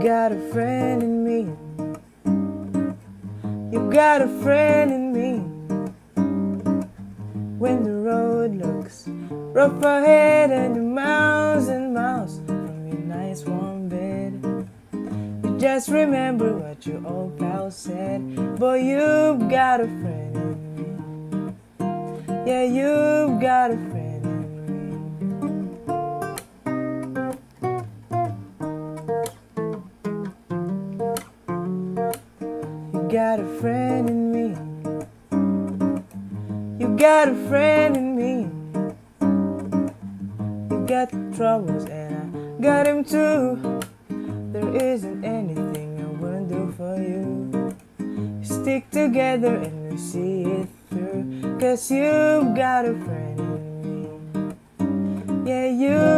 got a friend in me. You got a friend in me. When the road looks rough ahead and you're miles and miles from your nice warm bed, you just remember what your old pal said. Boy, you've got a friend in me. Yeah, you've got a friend in me. You got a friend in me. You got a friend in me. You got troubles and I got him too. There isn't anything I wouldn't do for you. Stick together and we see it through, 'cause you've got a friend in me. Yeah, you